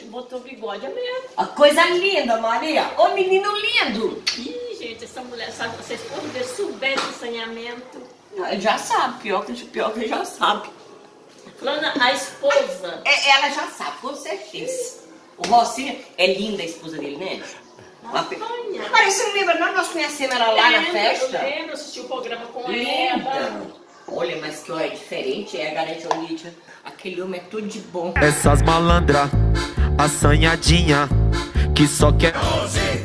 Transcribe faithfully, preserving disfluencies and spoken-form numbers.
botou bigode é mesmo. A coisa linda, Maria. Ô, menino lindo. Ih, gente, essa mulher, sabe, vocês podem ver souber de saneamento. Ele já sabe, pior que, pior que ele já sabe. Flana, a esposa. É, ela já sabe, com certeza. O Rocinha é linda a esposa dele, né? Uma pe... Mas você não lembra, não? Nós conhecemos ela lá na festa. Eu lembro, assisti o programa com Linda. ela. Olha, mas que ó, é diferente, é a garante Olídia. Aquele homem é tudo de bom. Essas malandras, assanhadinha, que só quer...